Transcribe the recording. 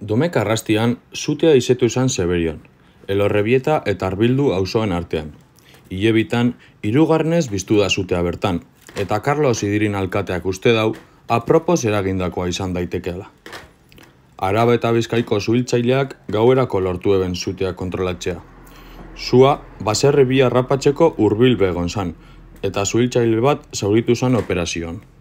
Domek arrastian, zutea izetu izan Zeberion, Elorrebieta eta Arbildu auzoen artean. Hile bitan, hirugarrenez biztu da zutea bertan, eta Carlos Idirin alkateak uste dau, apropos eragindakoa izan daitekeela. Araba eta Bizkaiko zuhiltzaileak gauerako lortu eben zutea kontrolatzea. Zua, baserri bi harrapatzeko hurbil begon zan, eta zuhiltzaile bat zauritu zan operazioan.